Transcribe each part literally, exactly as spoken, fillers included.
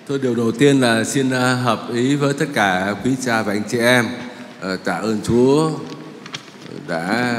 Thôi điều đầu tiên là xin hợp ý với tất cả quý cha và anh chị em, tạ ơn Chúa đã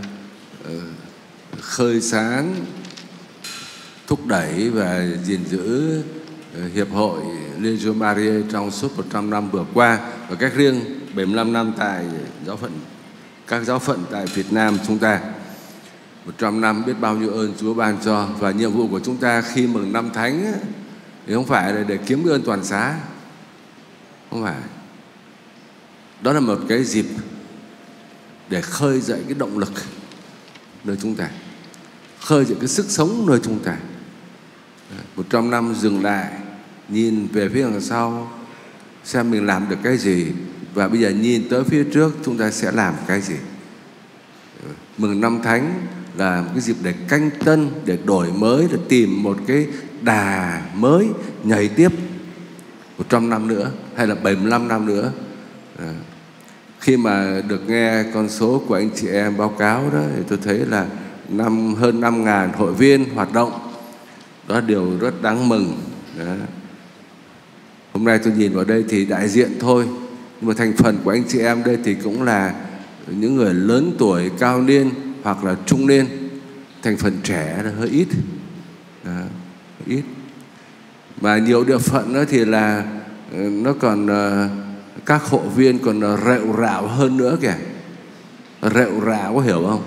khơi sáng, thúc đẩy và gìn giữ Hiệp hội Legio Maria trong suốt một trăm năm vừa qua, và cách riêng bảy mươi lăm năm tại giáo phận, các giáo phận tại Việt Nam chúng ta. một trăm năm biết bao nhiêu ơn Chúa ban cho, và nhiệm vụ của chúng ta khi mừng năm Thánh thì không phải là để kiếm ơn toàn xá, không phải. Đó là một cái dịp để khơi dậy cái động lực nơi chúng ta, khơi dậy cái sức sống nơi chúng ta. Một trăm năm dừng lại, nhìn về phía đằng sau xem mình làm được cái gì, và bây giờ nhìn tới phía trước chúng ta sẽ làm cái gì. Mừng năm Thánh là một cái dịp để canh tân, để đổi mới, để tìm một cái đà mới nhảy tiếp một trăm năm nữa hay là bảy mươi lăm năm nữa. À, khi mà được nghe con số của anh chị em báo cáo đó thì tôi thấy là năm hơn năm ngàn hội viên hoạt động. Đó là điều rất đáng mừng. Đó. Hôm nay tôi nhìn vào đây thì đại diện thôi, nhưng mà thành phần của anh chị em đây thì cũng là những người lớn tuổi, cao niên hoặc là trung niên. Thành phần trẻ là hơi ít. Đó, hơi ít. Mà nhiều địa phận đó thì là nó còn các hội viên còn rệu rạo hơn nữa kìa. Rệu rạo có hiểu không?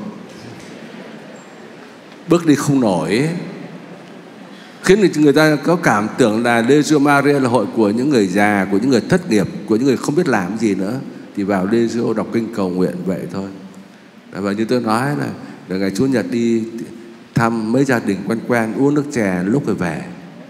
Bước đi không nổi ấy. Khiến người ta có cảm tưởng là Legio Maria là hội của những người già, của những người thất nghiệp, của những người không biết làm gì nữa. Thì vào Legio đọc kinh cầu nguyện vậy thôi. Và như tôi nói là, là ngày Chủ nhật đi thăm mấy gia đình quen quen, uống nước chè lúc rồi về.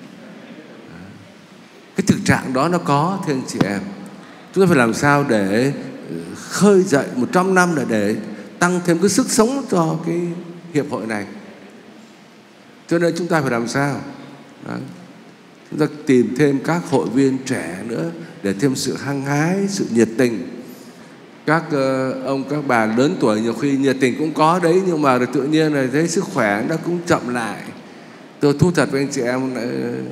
Cái thực trạng đó nó có, thưa anh chị em. Chúng ta phải làm sao để khơi dậy một trăm năm là để tăng thêm cái sức sống cho cái hiệp hội này. Cho nên chúng ta phải làm sao? Đó. Chúng ta tìm thêm các hội viên trẻ nữa để thêm sự hăng hái, sự nhiệt tình. Các uh, ông, các bà lớn tuổi nhiều khi nhiệt tình cũng có đấy, nhưng mà tự nhiên là thấy sức khỏe nó cũng chậm lại. Tôi thú thật với anh chị em, uh,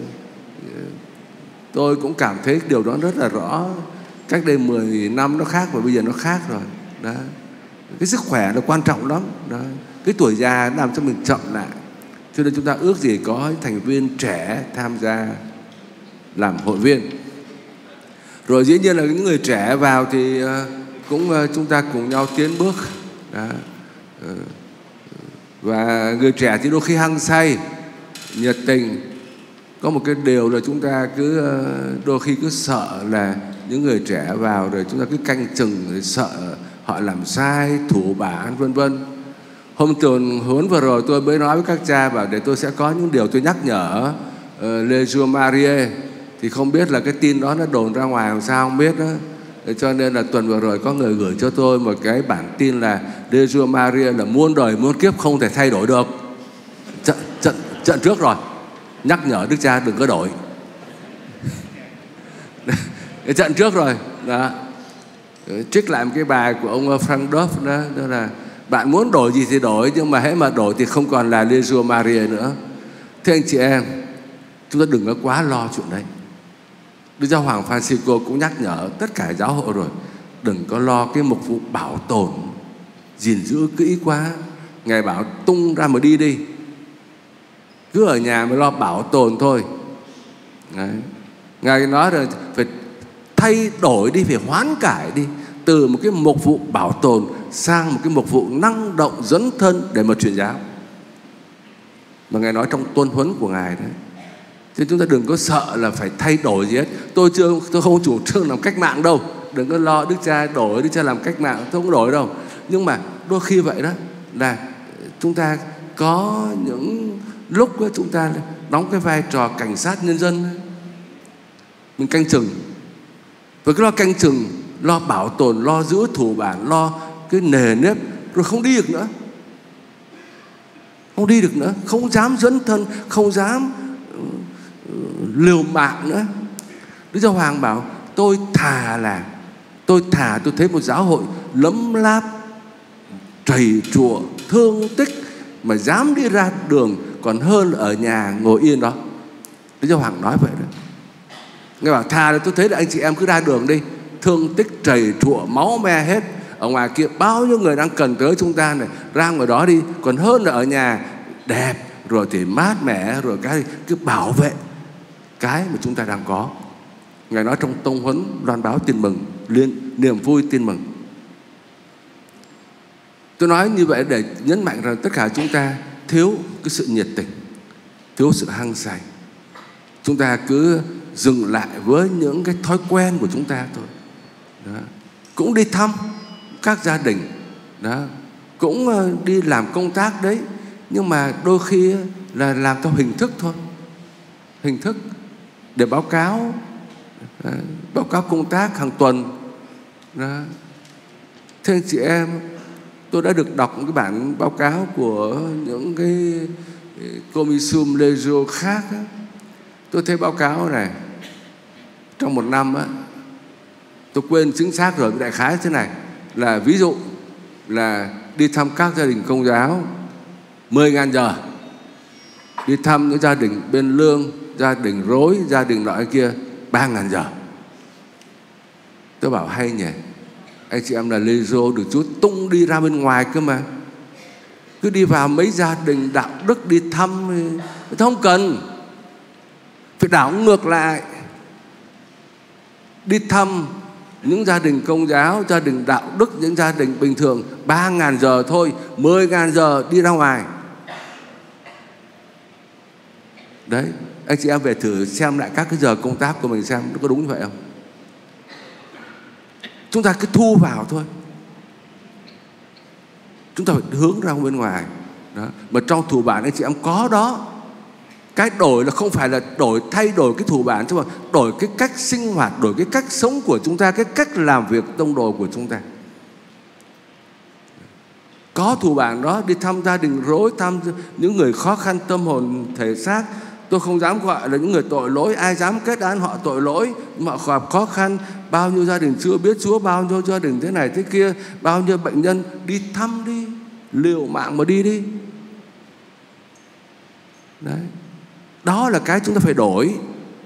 tôi cũng cảm thấy điều đó rất là rõ. Cách đây mười năm nó khác và bây giờ nó khác rồi. Đó. Cái sức khỏe nó quan trọng lắm. Đó. Cái tuổi già làm cho mình chậm lại. Cho nên chúng ta ước gì có thành viên trẻ tham gia làm hội viên. Rồi dĩ nhiên là những người trẻ vào thì cũng chúng ta cùng nhau tiến bước. Đó. Và người trẻ thì đôi khi hăng say, nhiệt tình. Có một cái điều là chúng ta cứ đôi khi cứ sợ là những người trẻ vào rồi chúng ta cứ canh chừng, rồi sợ họ làm sai, thủ bản vân vân. Hôm tuần huấn vừa rồi tôi mới nói với các cha bảo để tôi sẽ có những điều tôi nhắc nhở uh, Legio Maria. Thì không biết là cái tin đó nó đồn ra ngoài làm sao không biết đó. Cho nên là tuần vừa rồi có người gửi cho tôi một cái bản tin là Legio Maria là muôn đời muôn kiếp không thể thay đổi được. Trận, trận, trận trước rồi, nhắc nhở đức cha đừng có đổi. Cái trận trước rồi đó. Trích lại một cái bài của ông Frank Duff đó, đó là bạn muốn đổi gì thì đổi, nhưng mà hễ mà đổi thì không còn là Legio Maria nữa. Thưa anh chị em, chúng ta đừng có quá lo chuyện đấy. Đức Giáo Hoàng Francisco cũng nhắc nhở tất cả giáo hội rồi, đừng có lo cái mục vụ bảo tồn, gìn giữ kỹ quá. Ngài bảo tung ra mà đi đi, cứ ở nhà mới lo bảo tồn thôi. Đấy. Ngài nói là phải thay đổi đi, phải hoán cải đi, từ một cái mục vụ bảo tồn sang một cái mục vụ năng động dấn thân để mà truyền giáo. Mà Ngài nói trong tuân huấn của Ngài đấy. Chứ chúng ta đừng có sợ là phải thay đổi gì hết. Tôi chưa, tôi không chủ trương làm cách mạng đâu. Đừng có lo Đức Cha đổi, Đức Cha làm cách mạng, tôi không đổi đâu. Nhưng mà đôi khi vậy đó là chúng ta có những lúc đó chúng ta đóng cái vai trò cảnh sát nhân dân. Mình canh chừng. Với cái lo canh chừng, lo bảo tồn, lo giữ thủ bản, lo cái nề nếp, rồi không đi được nữa. Không đi được nữa, không dám dấn thân, không dám liều mạng nữa. Đức Giáo Hoàng bảo tôi thà là Tôi thà tôi thấy một giáo hội lấm láp, trầy trụa, thương tích mà dám đi ra đường còn hơn ở nhà ngồi yên đó. Đức Giáo Hoàng nói vậy đó. Nghe bảo thà là tôi thấy là anh chị em cứ ra đường đi, thương tích trầy trụa máu me hết, ở ngoài kia bao nhiêu người đang cần tới chúng ta này, ra ngoài đó đi, còn hơn là ở nhà đẹp rồi thì mát mẻ, rồi cái cứ bảo vệ cái mà chúng ta đang có. Ngài nói trong tông huấn loan báo tin mừng, liên niềm vui tin mừng. Tôi nói như vậy để nhấn mạnh rằng tất cả chúng ta thiếu cái sự nhiệt tình, thiếu sự hăng say. Chúng ta cứ dừng lại với những cái thói quen của chúng ta thôi. Đó. Cũng đi thăm các gia đình, đó, cũng đi làm công tác đấy, nhưng mà đôi khi là làm theo hình thức thôi, hình thức để báo cáo, đó, báo cáo công tác hàng tuần. Đó. Thưa anh chị em, tôi đã được đọc cái bản báo cáo của những cái Comisium Legio khác á. Tôi thấy báo cáo này, trong một năm á, tôi quên chính xác rồi, đại khái thế này, là ví dụ là đi thăm các gia đình Công giáo mười nghìn giờ, đi thăm những gia đình bên lương, gia đình rối, gia đình loại kia ba nghìn giờ. Tôi bảo hay nhỉ, anh chị em là Legio được Chúa tung đi ra bên ngoài cơ mà, cứ đi vào mấy gia đình đạo đức đi thăm thì không cần, phải đảo ngược lại, đi thăm những gia đình Công giáo, gia đình đạo đức, những gia đình bình thường ba nghìn giờ thôi, mười nghìn giờ đi ra ngoài. Đấy, anh chị em về thử xem lại các cái giờ công tác của mình xem nó có đúng như vậy không. Chúng ta cứ thu vào thôi, chúng ta phải hướng ra bên ngoài. Đó. Mà trong thủ bản anh chị em có đó. Cái đổi là không phải là đổi thay đổi cái thủ bản, chứ mà đổi cái cách sinh hoạt, đổi cái cách sống của chúng ta, cái cách làm việc tông đồ của chúng ta. Có thủ bản đó, đi thăm gia đình rối, thăm những người khó khăn tâm hồn thể xác. Tôi không dám gọi là những người tội lỗi, ai dám kết án họ tội lỗi, nhưng mà gặp khó khăn, bao nhiêu gia đình chưa biết Chúa, bao nhiêu gia đình thế này thế kia, bao nhiêu bệnh nhân, đi thăm đi, liều mạng mà đi đi. Đấy, đó là cái chúng ta phải đổi.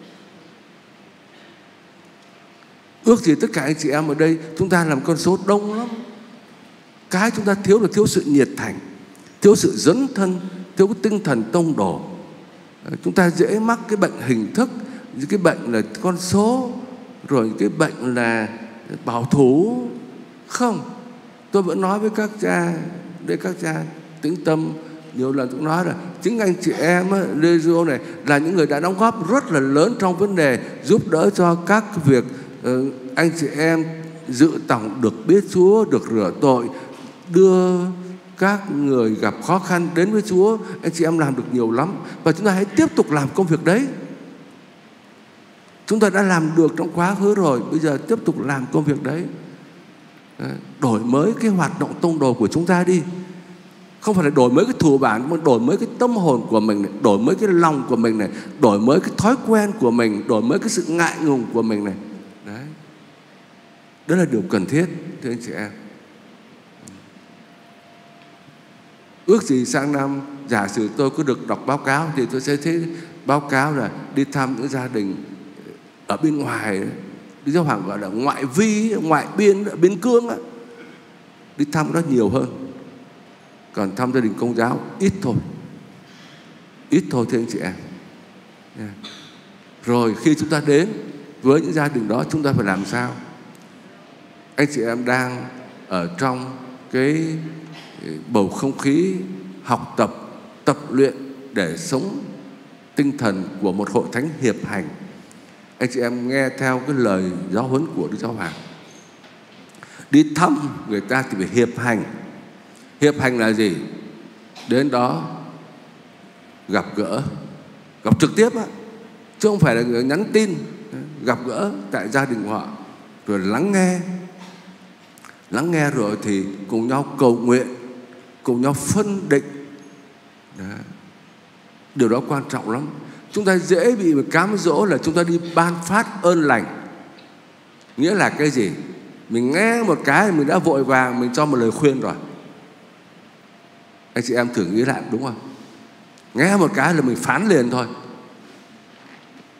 Ước gì tất cả anh chị em ở đây chúng ta làm con số đông lắm. Cái chúng ta thiếu là thiếu sự nhiệt thành, thiếu sự dấn thân, thiếu cái tinh thần tông đồ. Chúng ta dễ mắc cái bệnh hình thức, cái bệnh là con số, rồi cái bệnh là bảo thủ. Không, tôi vẫn nói với các cha, để các cha tĩnh tâm. Nhiều lần tôi nói là chính anh chị em Legio này là những người đã đóng góp rất là lớn trong vấn đề giúp đỡ cho các việc uh, anh chị em dự tòng được biết Chúa, được rửa tội, đưa các người gặp khó khăn đến với Chúa. Anh chị em làm được nhiều lắm, và chúng ta hãy tiếp tục làm công việc đấy. Chúng ta đã làm được trong quá khứ rồi, bây giờ tiếp tục làm công việc đấy. Đổi mới cái hoạt động tông đồ của chúng ta đi. Không phải là đổi mới cái thủ bản, mà đổi mới cái tâm hồn của mình này, đổi mới cái lòng của mình này, đổi mới cái thói quen của mình, đổi mới cái sự ngại ngùng của mình này. Đấy, đó là điều cần thiết, thưa anh chị em. Ước gì sang năm, giả sử tôi có được đọc báo cáo, thì tôi sẽ thấy báo cáo là đi thăm những gia đình ở bên ngoài, đi giáo hoàng gọi là ngoại vi, ngoại biên, ở biên cương, đi thăm nó nhiều hơn. Còn thăm gia đình Công giáo ít thôi, ít thôi thưa anh chị em. Yeah. Rồi khi chúng ta đến với những gia đình đó, chúng ta phải làm sao? Anh chị em đang ở trong cái bầu không khí học tập, tập luyện để sống tinh thần của một hội thánh hiệp hành. Anh chị em nghe theo cái lời giáo huấn của Đức Giáo Hoàng. Đi thăm người ta thì phải hiệp hành. Hiệp hành là gì? Đến đó gặp gỡ, gặp trực tiếp á, chứ không phải là nhắn tin. Gặp gỡ tại gia đình họ, rồi lắng nghe. Lắng nghe rồi thì cùng nhau cầu nguyện, cùng nhau phân định. Đó. Điều đó quan trọng lắm. Chúng ta dễ bị cám dỗ là chúng ta đi ban phát ơn lành. Nghĩa là cái gì? Mình nghe một cái mình đã vội vàng mình cho một lời khuyên rồi. Anh chị em thử nghĩ lại, đúng không? Nghe một cái là mình phán liền thôi.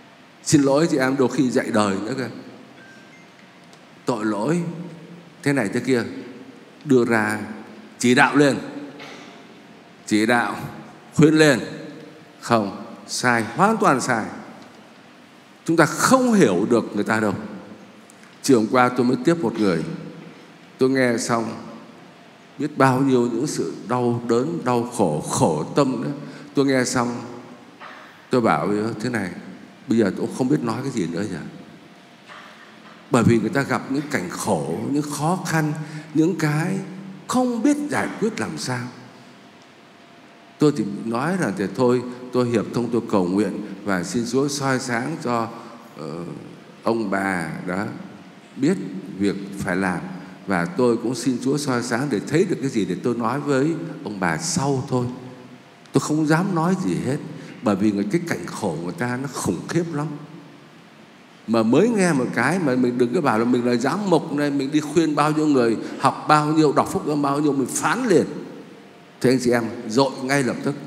Xin lỗi chị em đôi khi dạy đời nữa kìa. Tội lỗi thế này thế kia, đưa ra chỉ đạo lên, chỉ đạo khuyên lên. Không, sai, hoàn toàn sai. Chúng ta không hiểu được người ta đâu. Chiều hôm qua tôi mới tiếp một người, tôi nghe xong biết bao nhiêu những sự đau đớn, đau khổ, khổ tâm nữa. Tôi nghe xong tôi bảo thế này, bây giờ tôi không biết nói cái gì nữa nhỉ. Bởi vì người ta gặp những cảnh khổ, những khó khăn, những cái không biết giải quyết làm sao. Tôi chỉ nói là thì thôi, tôi hiệp thông, tôi cầu nguyện và xin Chúa soi sáng cho uh, ông bà đó biết việc phải làm. Và tôi cũng xin Chúa soi sáng để thấy được cái gì để tôi nói với ông bà sau thôi. Tôi không dám nói gì hết, bởi vì cái cảnh khổ người ta nó khủng khiếp lắm. Mà mới nghe một cái mà mình đừng có bảo là mình là giám mục này, mình đi khuyên bao nhiêu người, học bao nhiêu, đọc phúc âm bao nhiêu, mình phán liền. Thế anh chị em dội ngay lập tức.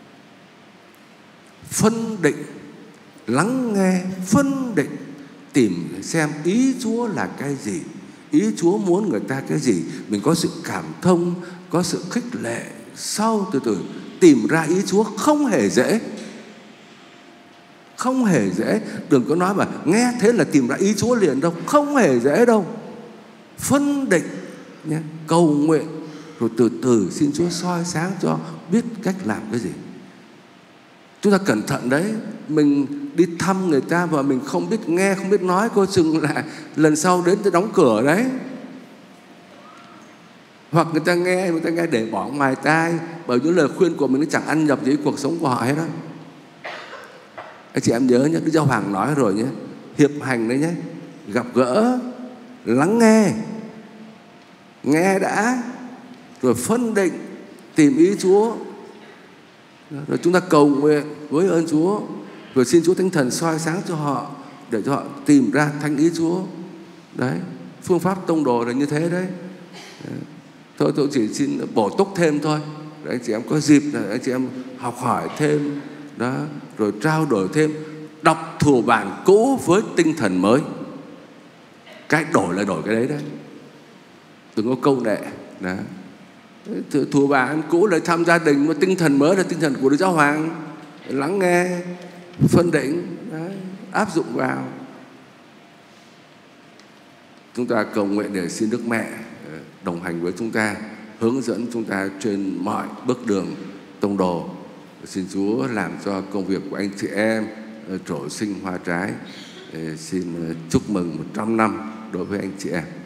Phân định, lắng nghe, phân định, tìm xem ý Chúa là cái gì, ý Chúa muốn người ta cái gì. Mình có sự cảm thông, có sự khích lệ, sau từ từ tìm ra ý Chúa không hề dễ. Không hề dễ. Đừng có nói mà nghe thế là tìm ra ý Chúa liền đâu. Không hề dễ đâu. Phân định nhé, cầu nguyện, rồi từ từ xin Chúa soi sáng cho biết cách làm cái gì. Chúng ta cẩn thận đấy. Mình đi thăm người ta và mình không biết nghe, không biết nói, coi chừng là lần sau đến tới đóng cửa đấy. Hoặc người ta nghe, người ta nghe để bỏ ngoài tai, bởi những lời khuyên của mình nó chẳng ăn nhập với cuộc sống của họ hết đó. Anh chị em nhớ nhé, Đức Giáo Hoàng nói rồi nhé, hiệp hành đấy nhé, gặp gỡ, lắng nghe, nghe đã, rồi phân định, tìm ý Chúa, rồi chúng ta cầu nguyện với ơn Chúa, rồi xin Chúa Thánh Thần soi sáng cho họ để cho họ tìm ra thánh ý Chúa. Đấy, phương pháp tông đồ là như thế đấy. Thôi tôi chỉ xin bổ túc thêm thôi, để anh chị em có dịp là anh chị em học hỏi thêm đó, rồi trao đổi thêm, đọc thù bản cũ với tinh thần mới. Cái đổi là đổi cái đấy đấy, đừng có câu nệ đó. Thù bản cũ là thăm gia đình, mà tinh thần mới là tinh thần của Đức Giáo Hoàng. Lắng nghe, phân định, đấy, áp dụng vào. Chúng ta cầu nguyện để xin Đức Mẹ đồng hành với chúng ta, hướng dẫn chúng ta trên mọi bước đường tông đồ. Xin Chúa làm cho công việc của anh chị em trổ sinh hoa trái. Xin chúc mừng một trăm năm đối với anh chị em.